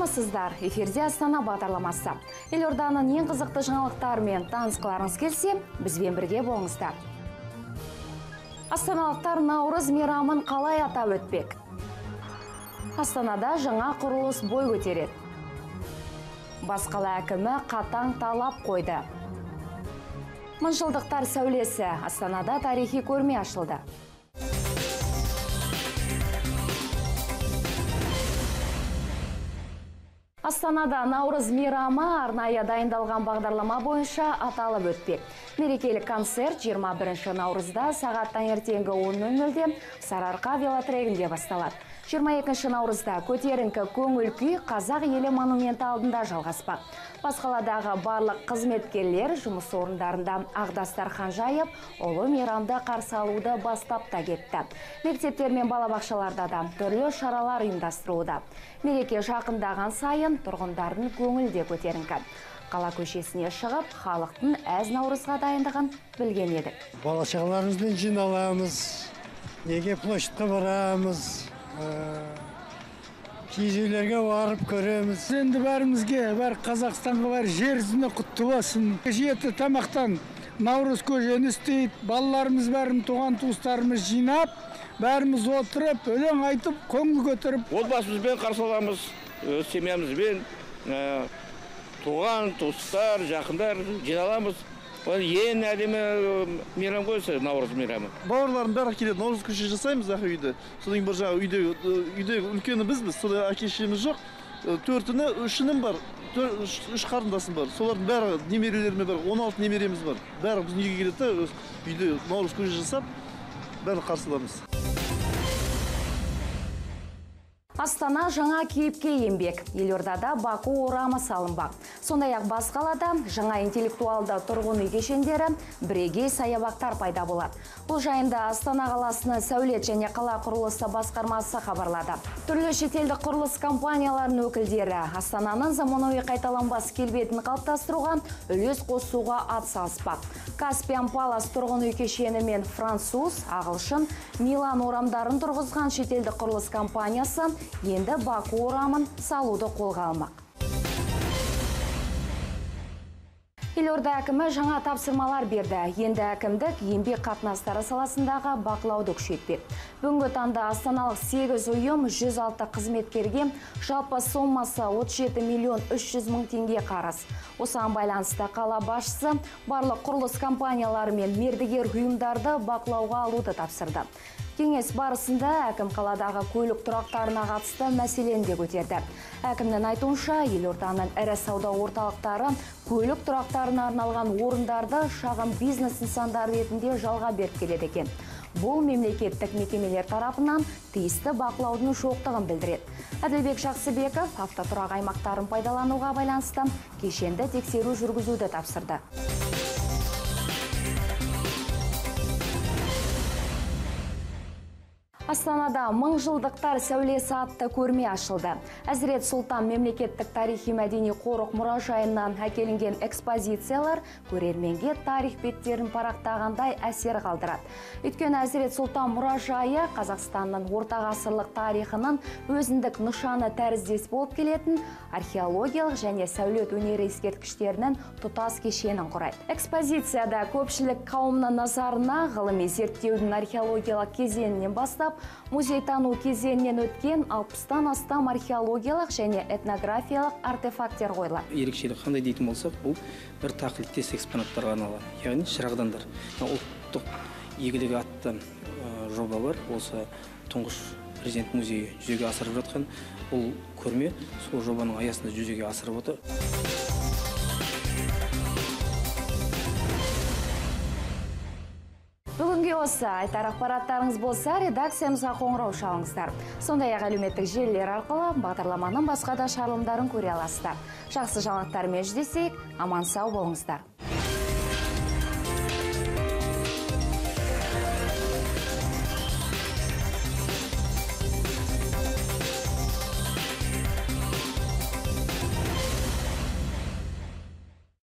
Саламатсыздар, эфирде Астана бағдарламасы. Елорданың ең қызықты жаңалықтарымен танысқыларыңыз келсе, бізбен бірге болыңыздар. Астаналықтар Наурыз мейрамын қалай атап өтпек? Астанада жаңа құрылыс бой көтереді. Бас қала әкімі қатаң талап қойды. Мыңжылдықтар сәулесі, Астанада тарихи көрме ашылды. Астанада Наурыз мейрамы арнайы дайындалған бағдарлама бойынша аталып өтпек. Мерекелік концерт 21 наурызда сағат таңертеңгі 10:00-де Сарыарқа велотрегінде басталады. 22 наурызда көтеріңкі көңіл күй қазақ елі монументі алдында жалғаспақ. Бас қаладағы барлық қызметкерлер жұмыс орындарында ақ-дастархан жайып, ұлы мейрамды қарсы алуды бастап та кетті. Мектептер мен балабақшаларда да түрлі шаралар ұйымдастырылуда. Мереке жақындаған сайын тұрғындардың көңілі де көтеріңкі. Қала көшесіне шығып, халықтың әз наурызға дайындығын білген едік. Бала-шағаларымызбен жиналамыз, неге площадьқа барамыз, киіз үйлерге барып көреміз. Енді бәрімізге, бәр Қазақстанға бар жер жүзіне құтты болсын. Жеті тамақтан Наурыз көжені істейді, балаларымыз бәрін туған туыстарымыз жинап, бәріміз отырып, өлең айтып, көңіл көтеріп. Отбасымызбен қарсы аламыз, семьямызбен, туған туыстар, жақындар жиналамыз. Ең әдемі мейрам қойса, Наурыз мейрамы. Бауырларым бәрі келеді, Наурыз көше жасаймыз ақ үйде. Содан бір жағы үйде үлкені бізбіз, сода әке-шешеміз жоқ. Төртіні, үшінің бар, үш қарындасым бар. Солардың бәрі немерелеріме бар, 16 немереміз бар. Бәрі біздің үйге келеді, үйде Наурыз көше жасап, бәрі қарсыламыз. Астана жаңа кейіпке енбек. Елордада Баку орамы салынбақ. Сондай-ақ бас қалада жаңа интеллектуалды тұрғын үй кешендері, бірегей саябақтар пайда болады. Бұл жайында Астана қаласының сәулет және қала құрылысы басқармасы хабарлады. Түрлі шетелдік құрылыс компанияларының өкілдері Астананың заманауи қайталанбас келбетін қалыптастыруға үлес қосуға атсалыспақ. Каспиан Палас тұрғын үй кешені мен француз, ағылшын, Милан орамдарын тұрғызған шетелдік құрылыс компаниясы енді Баку орамын салуды қолға алмақ. Елорда әкімі жаңа тапсырмалар берді. Енді әкімдік еңбек қатынастары саласындағы бақылауды күшейтпек. Бүгінгі таңда астаналық 8 ұйым 106 қызметкерге жалпы сомасы 37,300,000 теңге қарыз. Осыған байланысты қала басшысы барлық құрылыс компаниялары мен мердігер ұйымдарды бақылауға алуды тапсырды. Кеңес барысында әкім қаладағы көлік тұрақтарына қатысты мәселені де көтерді. Әкімнің айтуынша, елорданың ірі сауда орталықтары көлік тұрақтарына арналған орындарды шағын бизнес нысандары ретінде жалға беріп келеді екен. Бұл мемлекеттік мекемелер тарапынан тиісті бақылаудың жоқтығын білдіреді. Әділбек Жақсыбеков автотұрақ аймақтарын пайдалануға байланысты кешенді тексеру жүргізуді тапсырды. Астанада мыңжылдықтар сәулесі атты көрме ашылды. Әзірет Сұлтан мемлекеттік тарихи мәдени қорық мұражайынан әкелінген экспозициялар көрерменге тарих беттерін парақтағандай әсер қалдырады. Өйткені Әзірет Сұлтан мұражайы Қазақстанның орта ғасырлық тарихының өзіндік нышаны тәріздес болып келетін археологиялық және сәулет өнері ескерткіштерінің тұтас кешенін құрайды. Экспозицияда көпшілік қауымның назарына ғылыми зерттеудің археологиялық кезеңінен бастап музейтану кезеңінен өткен 60-тан астам археологиялық және этнографиялық артефакттер қойылады. Ерекшелік қандай дейтін болсақ, бұл бір тақылеттес экспонаттарға арналған, яғни шырағдандар. Ұлттық игілігі атты жоба бар. Осы тұңғыш президент музейі жүзеге асырып жатқан бұл көрме сол жобаның аясында жүзеге асырып отыр. Бүгінге осы айтар ақпараттарыңыз болса, редакциямызға қоңырау шалыңыздар. Сондай-ақ әлеуметтік желілер арқылы бағдарламаның басқа да шығарылымдарын көре аласыздар. Жақсы жаңалықтармен жүздесейік, аман сау болыңыздар.